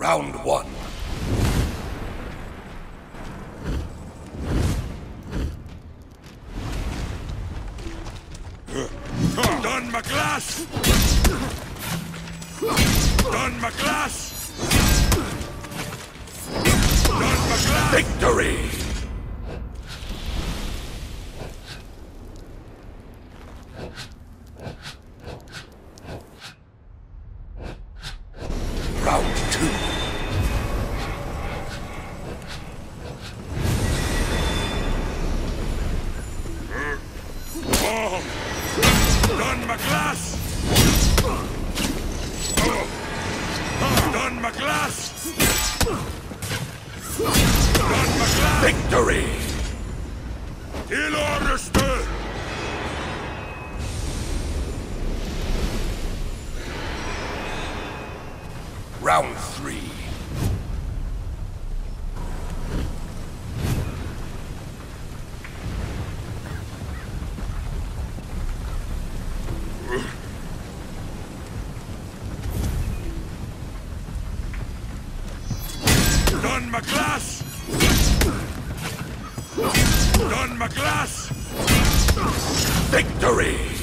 Round one. Done my class! Done my class! Done my class! Victory! Round two. Done my class! Done my class! Done my class! Victory! Till understood! Round three. Done my class! Done my class! Victory!